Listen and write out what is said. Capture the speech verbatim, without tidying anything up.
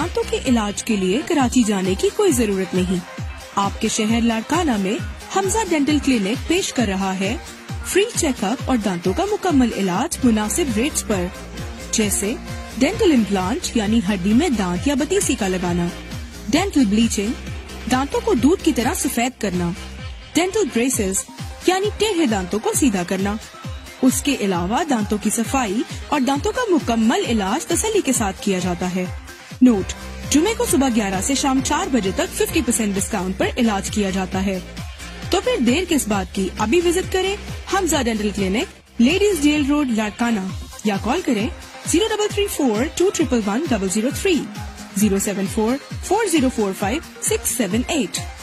दांतों के इलाज के लिए कराची जाने की कोई जरूरत नहीं। आपके शहर लाड़काना में हमजा डेंटल क्लिनिक पेश कर रहा है फ्री चेकअप और दांतों का मुकम्मल इलाज मुनासिब रेट्स पर, जैसे डेंटल इम्प्लांट यानी हड्डी में दांत या बतीसी का लगाना, डेंटल ब्लीचिंग दांतों को दूध की तरह सफेद करना, डेंटल ब्रेसेस यानी टेढ़े दांतों को सीधा करना। उसके अलावा दांतों की सफाई और दांतों का मुकम्मल इलाज तसल्ली के साथ किया जाता है। नोट, जुमे को सुबह ग्यारह से शाम चार बजे तक पचास परसेंट डिस्काउंट पर इलाज किया जाता है। तो फिर देर किस बात की, अभी विजिट करें Hamza dental clinic, ladies jail road, Larkana, या कॉल करें zero double three four two triple one double zero three, zero seven four four zero four five six seven eight.